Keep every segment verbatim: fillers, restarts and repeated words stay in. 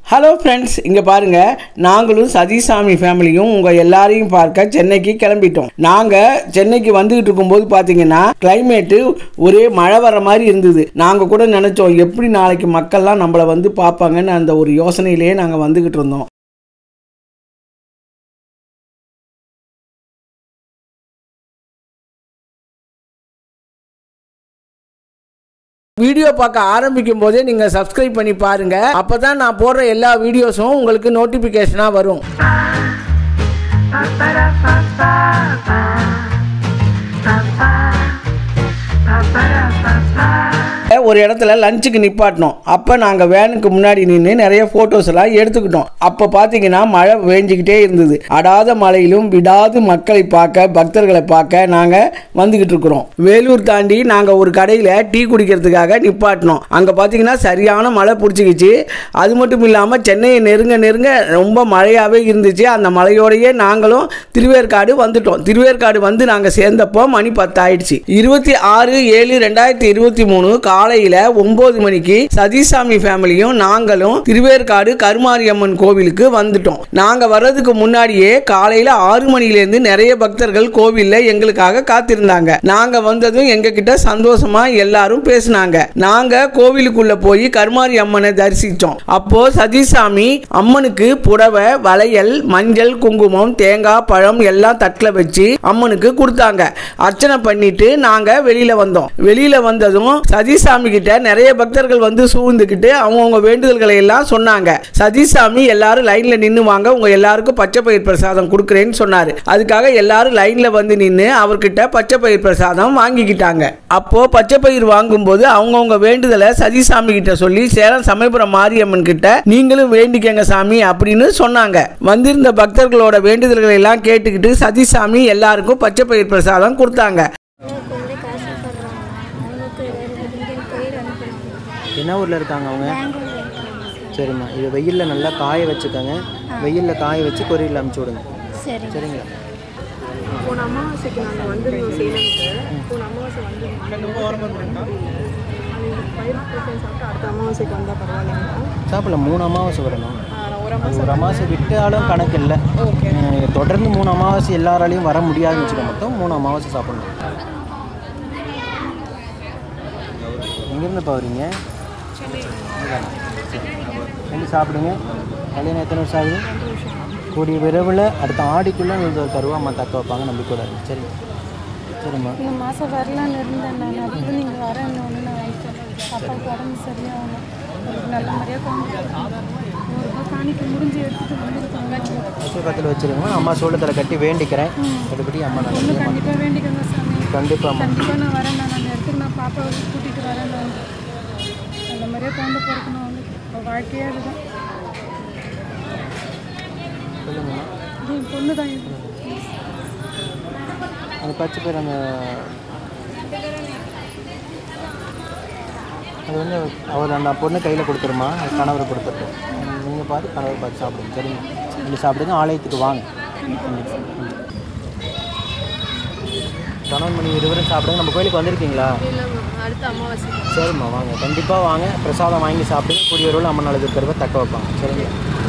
Hello friends, இங்கே பாருங்கள், நாங்களும் சதீசாமி ஃபேமிலியும் உங்கள் எல்லாரையும் பார்க்க சென்னைக்கு கிளம்பிட்டோம். நாங்கள் சென்னைக்கு வந்துக்கிட்டு இருக்கும்போது பார்த்தீங்கன்னா கிளைமேட்டு ஒரே மழை வர மாதிரி இருந்தது. நாங்கள் கூட நினச்சோம் எப்படி நாளைக்கு மக்கள்லாம் நம்மளை வந்து பார்ப்பாங்கன்னு அந்த ஒரு யோசனையிலேயே நாங்கள் வந்துக்கிட்டு இருந்தோம். வீடியோ பார்க்க ஆரம்பிக்கும் போதே நீங்கள் சப்ஸ்கிரைப் பண்ணி பாருங்கள். அப்போ தான் நான் போடுற எல்லா வீடியோஸும் உங்களுக்கு நோட்டிஃபிகேஷனாக வரும். ஒரு இடத்துல லஞ்சுக்கு நிப்பாட்டினோம். அப்போ நாங்கள் வேனுக்கு முன்னாடி நின்று நிறைய ஃபோட்டோஸ் எல்லாம் எடுத்துக்கிட்டோம். அப்போ பார்த்தீங்கன்னா மழை வேஞ்சிக்கிட்டே இருந்தது. அடாத மழையிலும் விடாது மக்களை பார்க்க, பக்தர்களை பார்க்க நாங்கள் வந்துக்கிட்டு இருக்கிறோம். வேலூர் தாண்டி நாங்கள் ஒரு கடையில் டீ குடிக்கிறதுக்காக நிப்பாட்டினோம். அங்கே பார்த்தீங்கன்னா சரியான மழை பிடிச்சிக்கிச்சு. அது மட்டும் இல்லாமல் சென்னையை நெருங்க நெருங்க ரொம்ப மழையாகவே இருந்துச்சு. அந்த மழையோடையே நாங்களும் திருவேற்காடு வந்துட்டோம். திருவேற்காடு வந்து நாங்கள் சேர்ந்தப்போ மணி பத்து ஆயிடுச்சு. இருபத்தி ஆறு ஏழு ரெண்டாயிரத்தி இருபத்தி மூணு காலையில் ஒன்பது மணிக்கு சதீசாமி ஃபேமிலியும் நாங்களும் திருவேற்காடு கருமாரியம்மன் கோவிலுக்கு வந்துட்டோம். நாங்க வர்றதுக்கு முன்னாடியே காலையில ஆறு மணிலேருந்து நிறைய பக்தர்கள் கோவில்ல எங்களுக்காக காத்திருந்தாங்க. நாங்க வந்ததும் எங்க கிட்ட சந்தோஷமா எல்லாரும் பேசினாங்க. நாங்க கோவிலுக்குள்ள போய் கருமாரி அம்மனை தரிசிச்சோம். அப்போ சதீசாமி அம்மனுக்கு புடவை, வளையல், மஞ்சள், குங்குமம், தேங்காய், பழம் எல்லாம் தட்டில் வச்சு அம்மனுக்கு கொடுத்தாங்க. அர்ச்சனை பண்ணிட்டு நாங்க வெளியில வந்தோம். வெளியில வந்ததும் சதீசாமி கிட்ட நிறைய பக்தர்கள் வந்து சூழ்ந்துக்கிட்டு அவங்கவுங்க வேண்டுதல்களை எல்லாம் சொன்னாங்க. சதீசாமி எல்லாரும் லைன்ல நின்று வாங்க, உங்க எல்லாருக்கும் பச்சை பயிர் பிரசாதம் கொடுக்குறேன்னு சொன்னாரு. அதுக்காக எல்லாரும் லைன்ல வந்து நின்று அவர்கிட்ட பச்சை பயிர் பிரசாதம் வாங்கிக்கிட்டாங்க. அப்போ பச்சை பயிர் வாங்கும் போது அவங்கவுங்க வேண்டுதலை சதீசாமி கிட்ட சொல்லி சேலம் சமயபுரம் மாரியம்மன் கிட்ட நீங்களும் வேண்டிக்கங்க சாமி அப்படின்னு சொன்னாங்க. வந்திருந்த பக்தர்களோட வேண்டுதல்களை எல்லாம் கேட்டுக்கிட்டு சதீசாமி எல்லாருக்கும் பச்சை பயிர் பிரசாதம் கொடுத்தாங்க. என்ன ஊரில் இருக்காங்க அவங்க? சரிம்மா, இது வெயிலில் நல்லா காய வச்சுக்கோங்க. வெயிலில் காய வச்சு கொரியரில் அனுப்பிச்சி விடுங்க. சரி சரிங்களா? போன அமாவாசைக்கு நாங்கள் வந்துருந்தோம் சேலத்துக்கு. போன அமாவாசை வந்து பயிர் சாப்பிட்டு அடுத்த அமாவாசைக்கு வந்தால் பரவாயில்லைங்களா? சாப்பிடல, மூணு அமாவாசை வரணும். ஒரு அமாவாசை விட்டாலும் கணக்கு இல்லை. தொடர்ந்து மூணு அமாவாசை எல்லாராலையும் வர முடியாதுன்னு வச்சுக்க, மொத்தம் மூணு அமாவாசை சாப்பிடணும். எங்கேருந்து போகிறீங்க? ரெண்டு சாப்பிடுங்க. கல்யாணம் எத்தனை வருஷம் ஆகுது? கூடிய விரைவில் அடுத்த ஆடிக்குள்ளே ஒரு கருவா அம்மா தக்க வைப்பாங்க, நம்பிக்கூடாது. சரி சரிம்மா. இந்த மாதம் வரலான்னு இருந்தேன் நான். அப்புறம் நீங்கள் வரேன்னு ஒன்று நான் வைக்கிறேன். அப்பாவுக்கு உடம்பு சரியாகணும். ஒரு நல்ல மாதிரியாக கொண்டு ஒரு ரூபாய் காணிக்க முடிஞ்சு எடுத்துகிட்டு வந்துருக்காங்க. பக்கத்தில் வச்சுருங்க. அம்மா சோளத்தில் கட்டி வேண்டிக்கிறேன். அதுபடி அம்மா நான் கண்டிப்பாக வேண்டிக்கங்க சாமி. கண்டிப்பாக கண்டிப்பாக நான் வரேன். நான் அந்த இடத்துக்கு நான் பாப்பாவை கூட்டிகிட்டு வரேன். நான் அந்த மாதிரியே கொண்டு பிறக்கணும். அவனுக்கு வாழ்க்கையே அதுதான். இது என் பொண்ணு தான். அந்த பச்சை பேர் அந்த அது வந்து அவர் அந்த பொண்ணு கையில் கொடுத்துருமா, கணவர் கொடுத்துருக்கோம். நீங்கள் பார்த்து கணவர் பார்த்து சாப்பிடுங்க. சரிங்க, நீங்கள் சாப்பிடுங்க. ஆலயத்துக்கு வாங்க. கணவன் மணி இருவரும் சாப்பிடுங்க. நம்ம கோயிலுக்கு வந்திருக்கீங்களா? அடுத்த அமாவாசை. சரிம்மா, வாங்க. கண்டிப்பாக வாங்க. பிரசாதம் வாங்கி சாப்பிடுங்க. கூடிய ஒரு அம்மன் அழகு இருக்கிறத தக்க வைப்பாங்க. சரிங்க.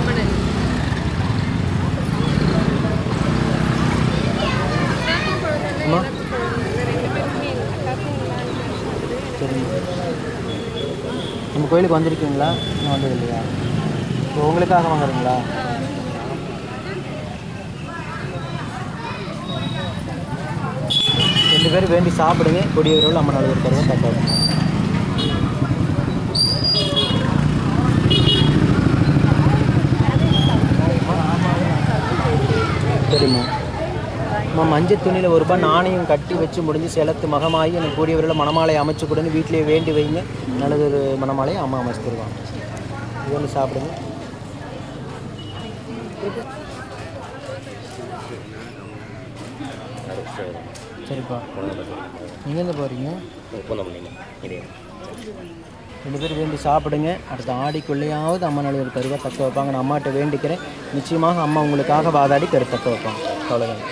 அம்மா சரிங்க. நம்ம கோயிலுக்கு வந்திருக்கீங்களா? இன்னும் வந்தது இல்லையா? இப்போ உங்களுக்காக வாங்குறீங்களா? ரெண்டு பேரும் வேண்டி சாப்பிடுங்க. கொடிய விரைவில் அம்மன் அழகு இருக்கிறத தக்க வைப்பாங்க. சரிம்மா. அம்மா, மஞ்சள் துணியில் ஒரு ரூபாய் நாணயம் கட்டி வச்சு முடிஞ்சு செலுத்து மகமாகி எனக்கு கூடிய விரைவில் மணமாலையை அமைச்சு கொடுன்னு வீட்டிலேயே வேண்டி வைங்க. நல்லதொரு மணமாலையை அம்மா அமைச்சு தருவாங்க. இது ஒன்று சாப்பிடுங்க. சரிப்பா, எங்கேருந்து போகிறீங்க? ரெண்டு பேரும் வேண்டி சாப்பிடுங்க. அடுத்த ஆடிக்குள்ளேயாவது அம்மன் அழுகிற கருவாக தக்க வைப்பாங்க. நான் அம்மாட்ட வேண்டிக்கிறேன். நிச்சயமாக அம்மா உங்களுக்காக வாதாடி கரு தக்க வைப்பாங்க. அவ்வளோதான்.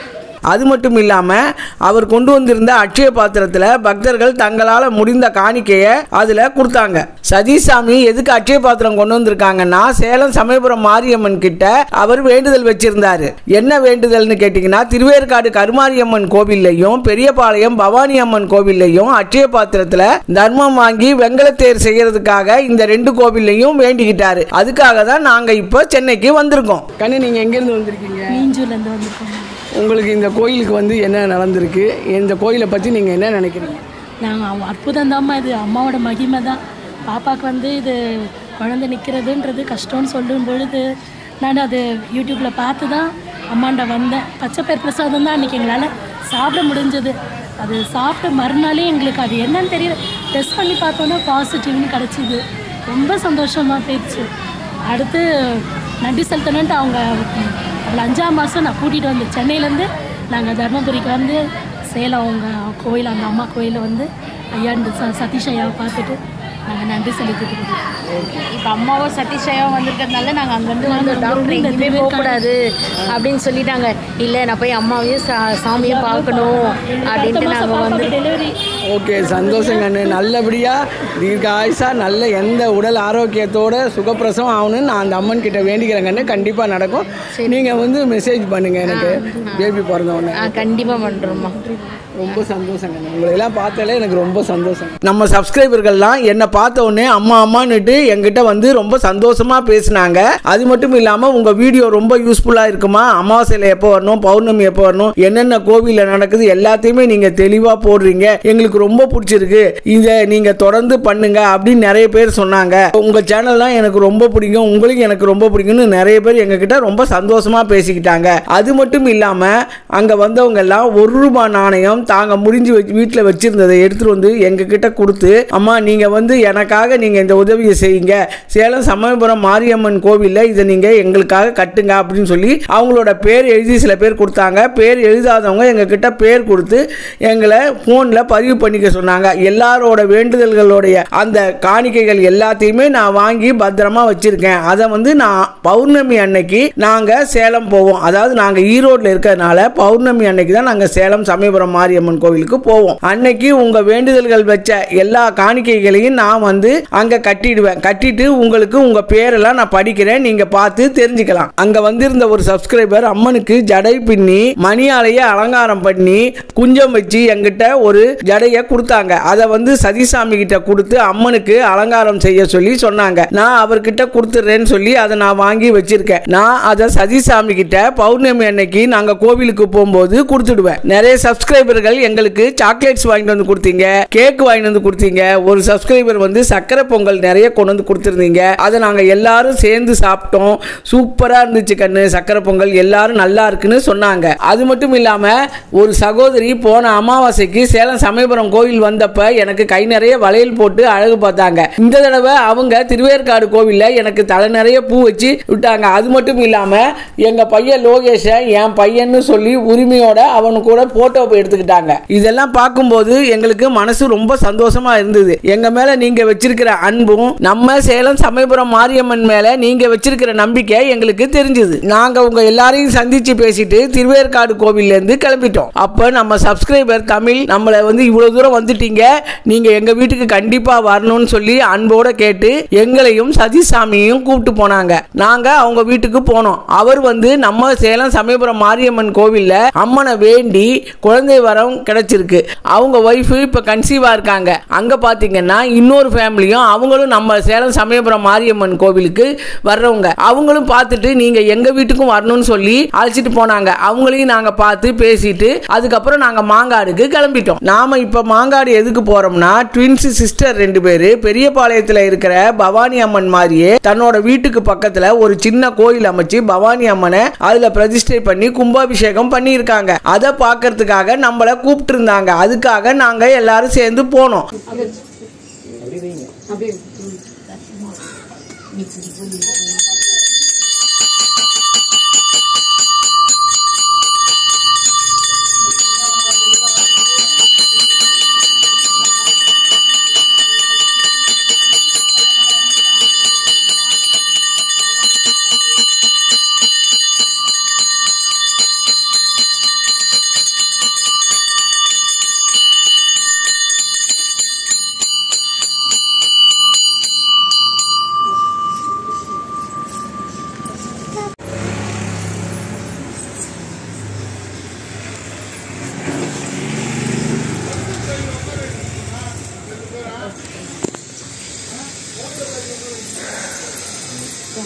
அது மட்டும் இல்லாமல் அவர் கொண்டு வந்திருந்த அட்சய பாத்திரத்தில் பக்தர்கள் தங்களால் முடிந்த காணிக்கையை அதில் கொடுத்தாங்க. சதீசாமி எதுக்கு அட்சய பாத்திரம் கொண்டு வந்திருக்காங்கன்னா, சேலம் சமயபுரம் மாரியம்மன் கிட்ட அவர் வேண்டுதல் வச்சிருந்தாரு. என்ன வேண்டுதல்னு கேட்டீங்கன்னா, திருவேற்காடு கருமாரியம்மன் கோவில்லையும் பெரியபாளையம் பவானி அம்மன் கோவில்லையும் அட்சய பாத்திரத்தில் தர்மம் வாங்கி வெங்கலத்தேர் செய்யறதுக்காக இந்த ரெண்டு கோவில்லையும் வேண்டிக்கிட்டாரு. அதுக்காக தான் நாங்க இப்போ சென்னைக்கு வந்திருக்கோம். கண்ணு, நீங்க எங்கிருந்து வந்திருக்கீங்க? மீஞ்சூர்லேருந்து வந்திருக்கோம். உங்களுக்கு இந்த கோயிலுக்கு வந்து என்ன நடந்திருக்கு, இந்த கோயிலை பற்றி நீங்கள் என்ன நினைக்கிறீங்க? நாங்கள் அற்புதம் தான்மா, இது அம்மாவோட மகிமை தான். பாப்பாவுக்கு வந்து இது குழந்தை நிற்கிறதுன்றது கஷ்டம்னு சொல்லும் பொழுது நான் அது யூடியூப்பில் பார்த்து தான் அம்மாண்ட வந்தேன். பச்சைப்பயிர் பிரசாதம் தான் அன்றைக்கி எங்களால் சாப்பிட முடிஞ்சது. அது சாப்பிட்ட மறுநாளே எங்களுக்கு அது என்னன்னு தெரியல, டெஸ்ட் பண்ணி பார்த்தோன்னா பாசிட்டிவ்னு கிடச்சிது. ரொம்ப சந்தோஷமாக போயிடுச்சு. அடுத்து நன்றி செலுத்தணுன்ட்டு அவங்க அவளை அஞ்சாம் மாதம் நான் கூட்டிகிட்டு வந்தேன். சென்னையிலேருந்து நாங்கள் தர்மபுரிக்கு வந்து சேலம் அவங்க கோயில், அந்த அம்மா கோயிலில் வந்து ஐயா இந்த ச சதீஷ் ஐயாவை பார்த்துட்டு நாங்கள் நன்றி செலுத்திட்டு இருக்கோம். இப்போ அம்மாவும் சதீஷ் ஐயாவும் வந்திருக்கிறதுனால நாங்கள் அங்கேருந்து வந்து டாக்டர் எங்கேயுமே போகக்கூடாது அப்படின்னு சொல்லிட்டாங்க. இல்லை, நான் போய் அம்மாவையும் சா சாமியும் பார்க்கணும் அப்படின்ட்டு நாங்கள் வந்து டெலிவரி. ஓகே, சந்தோஷம் கண்ணு. நல்லபடியாக தீர்க்க ஆயுசா நல்ல எந்த உடல் ஆரோக்கியத்தோட சுகப்பிரசவம் ஆகணும்னு நான் அந்த அம்மன் கிட்ட வேண்டிக்கிறேன் கண்ணு. கண்டிப்பாக நடக்கும். நீங்கள் வந்து மெசேஜ் பண்ணுங்கள் எனக்கு, பேபி பிறந்தவொடனே. கண்டிப்பாக பண்ணுறோம்மா. ரொம்ப சந்தோஷம் கண்ணு. உங்களெல்லாம் பார்த்தாலே எனக்கு ரொம்ப சந்தோஷம். நம்ம சப்ஸ்கிரைபர்கள்லாம் என்னை பார்த்த உடனே அம்மா அம்மான்னுட்டு என்கிட்ட வந்து ரொம்ப சந்தோஷமாக பேசினாங்க. அது மட்டும் இல்லாமல் உங்கள் வீடியோ ரொம்ப யூஸ்ஃபுல்லாக இருக்குமா, அமாவாசையில் எப்போ வரணும், பௌர்ணமி எப்போ வரணும், என்னென்ன கோவிலில் நடக்குது எல்லாத்தையுமே நீங்கள் தெளிவாக போடுறீங்க, எங்களுக்கு ரொம்ப பிடிச்சிருக்கு, இதை நீங்கள் தொடர்ந்து பண்ணுங்க அப்படின்னு நிறைய பேர் சொன்னாங்க. உங்கள் சேனல்லாம் எனக்கு ரொம்ப பிடிக்கும், உங்களுக்கு எனக்கு ரொம்ப பிடிக்கும்னு நிறைய பேர் எங்ககிட்ட ரொம்ப சந்தோஷமாக பேசிக்கிட்டாங்க. அது மட்டும் இல்லாமல் அங்கே வந்தவங்க எல்லாம் ஒரு ரூபாய் நாணயம் தாங்க முடிஞ்சு வச்சு வீட்டில் வச்சிருந்ததை எடுத்துட்டு வந்து எங்ககிட்ட கொடுத்து, அம்மா நீங்கள் வந்து எனக்காக நீங்கள் இந்த உதவியை செய்யுங்க, சேலம் சமயபுரம் மாரியம்மன் கோவிலில் இதை நீங்கள் எங்களுக்காக கட்டுங்க அப்படின்னு சொல்லி அவங்களோட பேர் எழுதி சில பேர் கொடுத்தாங்க. பேர் எழுதாதவங்க எங்ககிட்ட பேர் கொடுத்து எங்களை ஃபோனில் பதிவு பண்ணிக்க சொன்னாங்க. எல்லாரோட வேண்டுதல்களுடைய அந்த காணிக்கைகள் எல்லாத்தையுமே நான் வாங்கி பத்திரமா வச்சிருக்கேன். அதை வந்து நான் பௌர்ணமி அன்னைக்கு நாங்கள் சேலம் போவோம். அதாவது நாங்கள் ஈரோட்டில் இருக்கிறதுனால பௌர்ணமி அன்னைக்கு தான் நாங்கள் சேலம் சமயபுரம் மாரியம்மன் கோவிலுக்கு போவோம். அன்னைக்கு உங்கள் வேண்டுதல்கள் வச்ச எல்லா காணிக்கைகளையும் நான் வந்து அங்கே கட்டிடுவேன். கட்டிட்டு உங்களுக்கு உங்கள் பேரெல்லாம் நான் படிக்கிறேன், நீங்கள் பார்த்து தெரிஞ்சுக்கலாம். அங்கே வந்திருந்த ஒரு சப்ஸ்கிரைபர் அம்மனுக்கு ஜடை பின்னி மணியாலைய அலங்காரம் பண்ணி குஞ்சம் வச்சு என்கிட்ட ஒரு ஜடையை கொடுத்தாங்க. அதை வந்து சதீசாமி கிட்ட கொடுத்து அம்மனுக்கு அலங்காரம் செய்ய சொல்லி சொன்னாங்க. நான் அவர்கிட்ட கொடுத்துட்றேன்னு சொல்லி அதை நான் வாங்கி வச்சிருக்கேன். நான் அதை சதீசாமி கிட்ட பௌர்ணமி அன்னைக்கு நாங்கள் கோவிலுக்கு போகும்போது கொடுத்துடுவேன். நிறைய சப்ஸ்கிரைபர்கள் எங்களுக்கு சாக்லேட்ஸ் வாங்கிட்டு வந்து கொடுத்தீங்க, கேக் வாங்கிட்டு வந்து கொடுத்தீங்க. ஒரு சப்ஸ்கிரைபர் வந்து சக்கரை பொங்கல் நிறைய கொண்டு வந்து கொடுத்துருந்தீங்க. அதை நாங்கள் எல்லாரும் சேர்ந்து சாப்பிட்டோம். சூப்பராக இருந்துச்சு கண்ணு, சக்கரை பொங்கல் எல்லாரும் நல்லா இருக்குன்னு சொன்னாங்க. அது மட்டும் இல்லாமல் ஒரு சகோதரி போன அமாவாசைக்கு சேலம் சமயபுரம் கோவில் வந்தப்ப எனக்கு கை நிறைய வளையல் போட்டு அழகு பார்த்தாங்க. இந்த தடவை அவங்க திருவேற்காடு கோவிலில் எனக்கு தலை நிறைய பூ வச்சு விட்டாங்க. அது மட்டும் இல்லாமல் எங்கள் பையன் லோகேஷை என் பையன்னு சொல்லி உரிமையோட அவனு கூட போட்டோ எடுத்துக்கிட்டாங்க. இதெல்லாம் பார்க்கும்போது எங்களுக்கு மனசு ரொம்ப சந்தோஷமா இருந்தது. எங்க மேல நீங்க வச்சிருக்கிற அன்பும் நம்ம சேலம் சமயபுரம் மாரியம்மன் மேல நீங்க வச்சிருக்கிற நம்பிக்கை எங்களுக்கு தெரிஞ்சது. நாங்க உங்க எல்லாரையும் சந்திச்சு பேசிட்டு திருவேற்காடு கோவில்ல இருந்து கிளம்பிட்டோம். அப்ப நம்ம சப்ஸ்கிரைபர் தமிழ் நம்மளை வந்து இவ்வளவு தூரம் வந்துட்டீங்க, நீங்க எங்க வீட்டுக்கு கண்டிப்பா வரணும்னு சொல்லி அன்போட கேட்டு எங்களையும் சதீசாமியையும் கூப்பிட்டு போனாங்க. நாங்க அவங்க வீட்டுக்கு போனோம். அவர் வந்து நம்ம சேலம் சமயபுரம் மாரியம்மன் கோவில்ல அம்மனை வேண்டி குழந்தை வரம் கிடைச்சிருக்கு. அவங்க ஒய்ஃபு இப்போ கன்சீவாக இருக்காங்க. அங்கே பார்த்தீங்கன்னா இன்னொரு ஃபேமிலியும் அவங்களும் நம்ம சேலம் சமயபுரம் மாரியம்மன் கோவிலுக்கு வர்றவங்க. அவங்களும் பார்த்துட்டு நீங்கள் எங்கள் வீட்டுக்கும் வரணும்னு சொல்லி அழைச்சிட்டு போனாங்க. அவங்களையும் நாங்கள் பார்த்து பேசிட்டு அதுக்கப்புறம் நாங்கள் மாங்காடுக்கு கிளம்பிட்டோம். நாம் இப்போ மாங்காடு எதுக்கு போகிறோம்னா, ட்வின்ஸ் சிஸ்டர் ரெண்டு பேர் பெரியபாளையத்தில் இருக்கிற பவானி அம்மன் மாதிரியே தன்னோட வீட்டுக்கு பக்கத்தில் ஒரு சின்ன கோயில் அமைச்சு பவானி அம்மனை அதில் பிரதிஷ்டை பண்ணி கும்பாபிஷேகம் பண்ணியிருக்காங்க. அதை பார்க்கறதுக்காக நம்மளை கூப்பிட்டு இருந்தாங்க. அதுக்காக நாங்க எல்லாரும் சேர்ந்து போனோம்.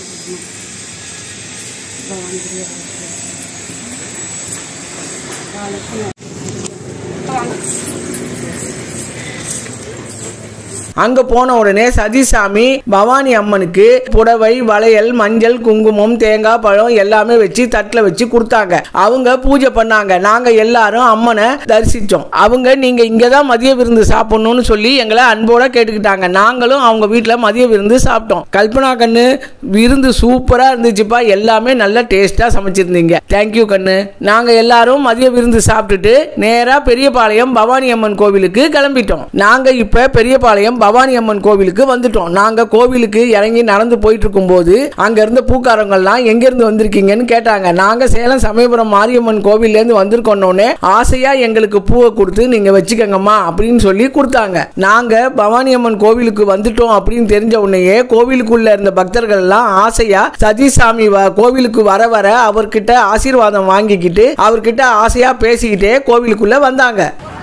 அங்க போன உடனே சதிசாமி பவானி அம்மனுக்கு புடவை, வளையல், மஞ்சள், குங்குமம், தேங்காய், பழம் எல்லாமே வச்சு தட்டில் வச்சு கொடுத்தாங்க. அவங்க பூஜை பண்ணாங்க. நாங்க எல்லாரும் அம்மனை தரிசிச்சோம். அவங்க நீங்க இங்கதான் மதிய விருந்து சாப்பிடணும்னு சொல்லி எங்களை அன்போட கேட்டுக்கிட்டாங்க. நாங்களும் அவங்க வீட்டில் மதிய விருந்து சாப்பிட்டோம். கல்பனா கண்ணு, விருந்து சூப்பரா இருந்துச்சுப்பா. எல்லாமே நல்ல டேஸ்டா சமைச்சிருந்தீங்க. தேங்க்யூ கண்ணு. நாங்க எல்லாரும் மதிய விருந்து சாப்பிட்டுட்டு நேரா பெரியபாளையம் பவானி அம்மன் கோவிலுக்கு கிளம்பிட்டோம். நாங்க இப்ப பெரியபாளையம் பவானி அம்மன் கோவிலுக்கு வந்துட்டோம். நாங்க கோவிலுக்கு இறங்கி நடந்து போயிட்டு இருக்கும் போது அங்க இருந்த பூக்காரங்கள்லாம் எங்க இருந்து வந்திருக்கீங்கன்னு கேட்டாங்க. நாங்க சேலம் சமயபுரம் மாரியம்மன் கோவில்ல இருந்து வந்திருக்கோன்னே ஆசையா எங்களுக்கு பூவை கொடுத்து நீங்க வச்சுக்கங்கம்மா அப்படின்னு சொல்லி கொடுத்தாங்க. நாங்க பவானி அம்மன் கோவிலுக்கு வந்துட்டோம் அப்படின்னு தெரிஞ்ச உடனேயே கோவிலுக்குள்ள இருந்த பக்தர்கள் எல்லாம் ஆசையா சதிசாமி கோவிலுக்கு வர வர அவர்கிட்ட ஆசீர்வாதம் வாங்கிக்கிட்டு அவர்கிட்ட ஆசையா பேசிக்கிட்டே கோவிலுக்குள்ள வந்தாங்க.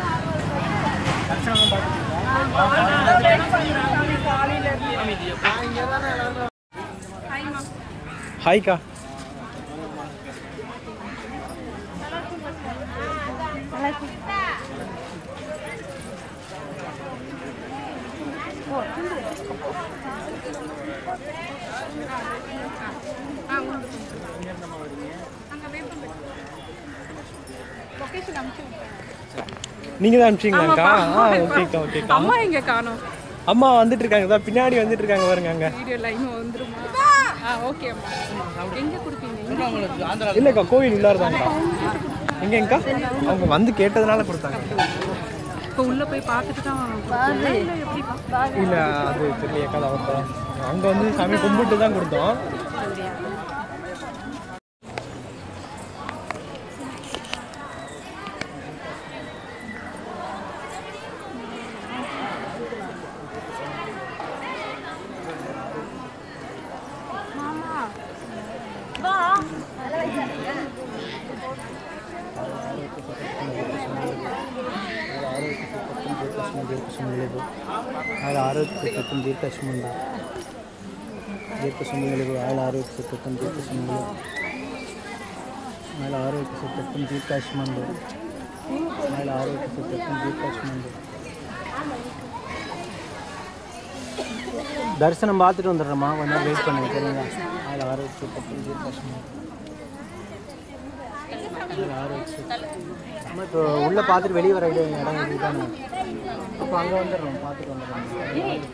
ஹாய்க்கா. நீங்க தான் அனுப்பிச்சீங்களாக்கா? ஆ ஓகேக்கா ஓகேக்கா. அம்மா எங்க காணோம்? அம்மா வந்துட்டு இருக்காங்க. தான் பின்னாடி வந்துட்டு இருக்காங்க பாருங்க. அங்க வீடியோ லைன் வந்துருமா? ஆ ஓகே அம்மா. எங்க கொடுப்பீங்க? இல்லக்கா கோவில் உள்ளாரதாங்கக்கா. எங்கங்கக்கா? அவங்க வந்து கேட்டதனால கொடுத்தாங்க. இப்போ உள்ள போய் பார்த்துட்டு தான் இல்ல அது தெரியலையக்கா. அவர்கிட்ட அங்க வந்து சாமி கும்பிட்டு தான் கொடுத்தோம். ఆయన ఆరోగ్య చట్టం దీర్ఘాయుష్మందు దీర్ఘ సుమంగళి ఆయన ఆరోగ్య చట్టం దీర్ఘ సుమంగళి ఆయన ఆరోగ్య చట్టం దీర్ఘాయుష్మందు ఆయన ఆరోగ్య చట్టం దీర్ఘాయుష్మందు தரிசனம் பார்த்துட்டு வந்துடுறோம்மா. கொஞ்சம் வெயிட் பண்ணுங்க சரிங்களா? அதில் ஆரோக்கிய சட்டத்தில் தீர்க்காசுமந்து நம்ம இப்போ உள்ளே பார்த்துட்டு வெளியே வர இடம் இடம் தானே. அப்போ அங்கே வந்துடுறோம். பார்த்துட்டு வந்துடுறோம்.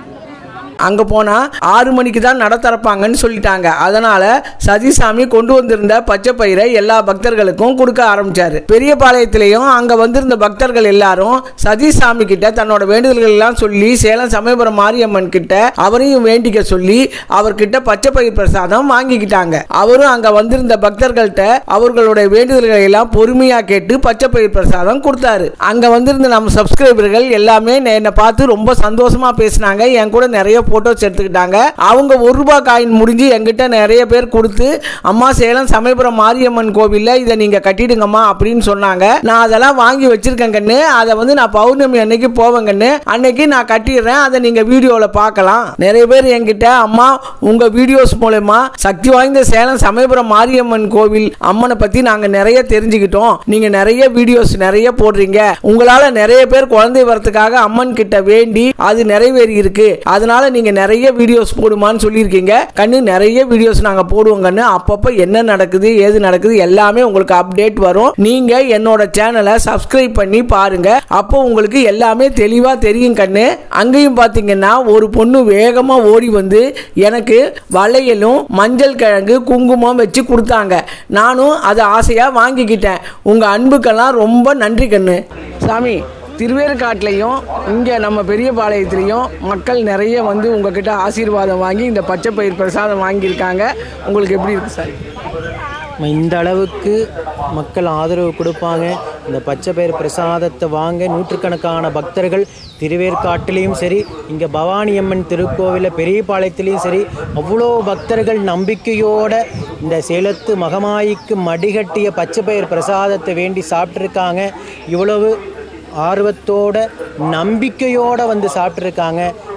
அங்க போனா ஆறு மணிக்கு தான் நட திறப்பாங்கன்னு சொல்லிட்டாங்க. அதனால சதிசாமி கொண்டு வந்திருந்த பச்சை பயிரை எல்லா பக்தர்களுக்கும் கொடுக்க ஆரம்பிச்சாரு. பெரியபாளையத்திலையும் அங்க வந்திருந்த பக்தர்கள் எல்லாரும் சதிசாமி கிட்ட தன்னோட வேண்டுதல்கள் எல்லாம் சொல்லி சேலம் சமயபுரம் மாரியம்மன் கிட்ட அவரையும் வேண்டிக்க சொல்லி அவர்கிட்ட பச்சை பயிர் பிரசாதம் வாங்கிக்கிட்டாங்க. அவரும் அங்க வந்திருந்த பக்தர்கள்ட்ட அவர்களுடைய வேண்டுதல்களை எல்லாம் பொறுமையா கேட்டு பச்சை பயிர் பிரசாதம் கொடுத்தாரு. அங்க வந்திருந்த நம்ம சப்ஸ்கிரைபர்கள் எல்லாமே என்னை பார்த்து ரொம்ப சந்தோஷமா பேசினாங்க. என் கூட நிறைய போட்டோஸ் எடுத்துக்கிட்டாங்க. அவங்க ஒரு ரூபாய் காயின் முடிஞ்சு என்கிட்ட நிறைய பேர் கொடுத்து அம்மா சேலம் சமயபுரம் மாரியம்மன் கோவில்ல இதை நீங்க கட்டிடுங்கம்மா அப்படின்னு சொன்னாங்க. நான் அதெல்லாம் வாங்கி வச்சிருக்கேன் கண்ணு. அதை வந்து நான் பௌர்ணமி அன்னைக்கு போவேங்கன்னு அன்னைக்கு நான் கட்டிடுறேன். அதை நீங்க வீடியோல பார்க்கலாம். நிறைய பேர் என்கிட்ட அம்மா உங்க வீடியோஸ் மூலமா சக்தி வாய்ந்த சேலம் சமயபுரம் மாரியம்மன் கோவில் அம்மனை பத்தி நாங்க நிறைய தெரிஞ்சுக்கிட்டோம். நீங்க நிறைய வீடியோஸ் நிறைய போடுறீங்க. உங்களால நிறைய பேர் குழந்தை வரத்துக்காக அம்மன் கிட்ட வேண்டி அது நிறைவேறி இருக்கு. அதனால நீங்க நிறைய வீடியோஸ் போடுமான்னு சொல்லியிருக்கீங்க கண்ணு. நிறைய வீடியோஸ் நாங்க போடுவோம் கண்ணு. அப்பப்போ என்ன நடக்குது ஏது நடக்குது எல்லாமே உங்களுக்கு அப்டேட் வரும். நீங்க என்னோட சேனலை சப்ஸ்கிரைப் பண்ணி பாருங்க. அப்போ உங்களுக்கு எல்லாமே தெளிவா தெரியும் கண்ணு. அங்கேயும் பாத்தீங்கன்னா ஒரு பொண்ணு வேகமா ஓடி வந்து எனக்கு வளையலும் மஞ்சள் கிழங்கு குங்குமம் வச்சு கொடுத்தாங்க. நானும் அதை ஆசையா வாங்கிக்கிட்டேன். உங்க அன்புக்கெல்லாம் ரொம்ப நன்றி கண்ணு. சாமி திருவேற்காட்டிலையும் இங்கே நம்ம பெரியபாளையத்துலேயும் மக்கள் நிறைய வந்து உங்ககிட்ட ஆசீர்வாதம் வாங்கி இந்த பச்சை பயிர் பிரசாதம் வாங்கியிருக்காங்க. உங்களுக்கு எப்படி இருக்குது சார்? இந்த அளவுக்கு மக்கள் ஆதரவு கொடுப்பாங்க. இந்த பச்சை பயிர் பிரசாதத்தை வாங்க நூற்றுக்கணக்கான பக்தர்கள் திருவேற்காட்டிலையும் சரி இங்கே பவானி அம்மன் திருக்கோவிலில் பெரியபாளையத்துலேயும் சரி அவ்வளோ பக்தர்கள் நம்பிக்கையோட இந்த சேலத்து மகமாயிக்கு மடிகட்டிய பச்சை பயிர் பிரசாதத்தை வேண்டி சாப்பிட்ருக்காங்க. இவ்வளவு ஆர்வத்தோட நம்பிக்கையோடு வந்து சாப்பிட்ருக்காங்க.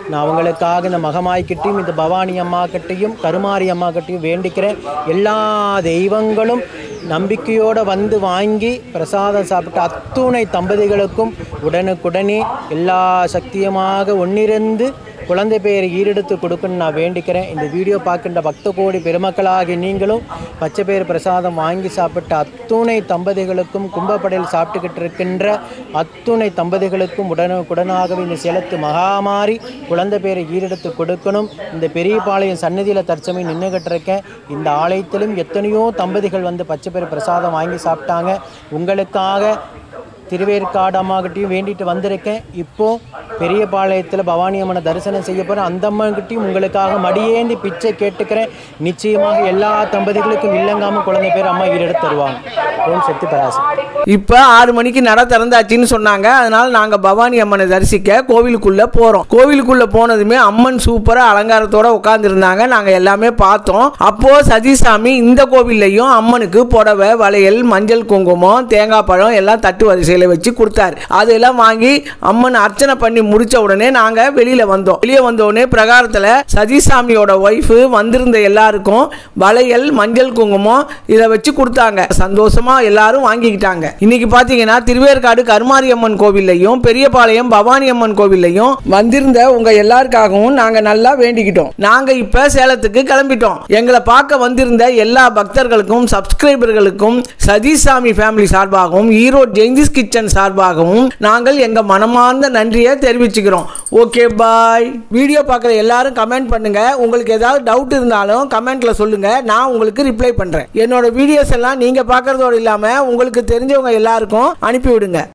நான் அவங்களுக்காக இந்த மகமாய்க்கிட்டையும் இந்த பவானி அம்மா கிட்டையும் கருமாரி அம்மா கிட்டையும் வேண்டிக்கிறேன். எல்லா தெய்வங்களும் நம்பிக்கையோடு வந்து வாங்கி பிரசாதம் சாப்பிட்ட அத்துணை தம்பதிகளுக்கும் உடனுக்குடனே எல்லா சக்தியமாக ஒன்றிருந்து குழந்தை பெயரை ஈரெடுத்து கொடுக்கணும்னு நான் வேண்டிக்கிறேன். இந்த வீடியோ பார்க்கின்ற பக்த கோடி பெருமக்களாகி நீங்களும் பச்சை பயிர் பிரசாதம் வாங்கி சாப்பிட்ட அத்துணை தம்பதிகளுக்கும் கும்பப்படையில் சாப்பிட்டுக்கிட்டு இருக்கின்ற அத்துணை தம்பதிகளுக்கும் உடனுக்குடனாகவே இந்த சேலத்து மகாமாரி குழந்தை பெயரை ஈரெடுத்து கொடுக்கணும். இந்த பெரியபாளையம் சன்னதியில் தற்சமயம் நின்றுகிட்டு இருக்கேன். இந்த ஆலயத்திலும் எத்தனையோ தம்பதிகள் வந்து பச்சை பயிர் பிரசாதம் வாங்கி சாப்பிட்டாங்க. உங்களுக்காக திருவேற்காடு அம்மாக்கிட்டையும் வேண்டிட்டு வந்திருக்கேன். இப்போது பெரியபாளையத்தில் பவானி அம்மனை தரிசனம் செய்ய போகிறேன். அந்த அம்மன்கிட்டையும் உங்களுக்காக மடியேந்தி பிச்சை கேட்டுக்கிறேன். நிச்சயமாக எல்லா தம்பதிகளுக்கும் இல்லங்காமல் குழந்தை பேர் அம்மா ஈரெடுத்து தருவாங்க. ஓம் சக்தி பராசக்தி. இப்போ ஆறு மணிக்கு நட திறந்தாச்சுன்னு சொன்னாங்க. அதனால நாங்கள் பவானி அம்மனை தரிசிக்க கோவிலுக்குள்ளே போகிறோம். கோவிலுக்குள்ளே போனதுமே அம்மன் சூப்பராக அலங்காரத்தோடு உட்காந்துருந்தாங்க. நாங்கள் எல்லாமே பார்த்தோம். அப்போது சதீசாமி இந்த கோவில்லையும் அம்மனுக்கு புடவை, வளையல், மஞ்சள், குங்குமம், தேங்காய் பழம் எல்லாம் தட்டு வரிசையில் வச்சு கொடுத்தாரு. அதெல்லாம் வாங்கி அம்மன் அர்ச்சனை பண்ணி முடிச்ச உடனே நாங்க வெளியில வந்தோம். வெளியே வந்த உடனே பிரகாரத்துல சதீசாமியோட ஒய்ஃப் வந்திருந்த எல்லாருக்கும் வளையல், மஞ்சள், குங்குமம் இதை வச்சு கொடுத்தாங்க. சந்தோஷமா எல்லாரும் வாங்கிக்கிட்டாங்க. இன்னைக்கு பாத்தீங்கன்னா திருவேற்காடு கருமாரி அம்மன் கோவில்லையும் பெரியபாளையம் பவானி அம்மன் கோவில்லையும் வந்திருந்த உங்க எல்லாருக்காகவும் நாங்க நல்லா வேண்டிக்கிட்டோம். நாங்க இப்ப சேலத்துக்கு கிளம்பிட்டோம். எங்களை பார்க்க வந்திருந்த எல்லா பக்தர்களுக்கும் சப்ஸ்கிரைபர்களுக்கும் சதீசாமி ஃபேமிலி சார்பாகவும் ஈரோடு ஜெயின்ஸ் கிச்சன் சார்பாகவும் நாங்கள் எங்க மனமார்ந்த நன்றியை தெரிவிச்சுக்கிறோம். Okay bye. வீடியோ பார்க்குற எல்லாரும் கமெண்ட் பண்ணுங்க. உங்களுக்கு ஏதாவது டவுட் இருந்தாலும் கமெண்ட்ல சொல்லுங்க. நான் உங்களுக்கு ரிப்ளை பண்றேன். என்னோட வீடியோஸ் எல்லாம் நீங்க பார்க்கறதோடு இல்லாம உங்களுக்கு தெரிஞ்சவங்க எல்லாருக்கும் அனுப்பி விடுங்க.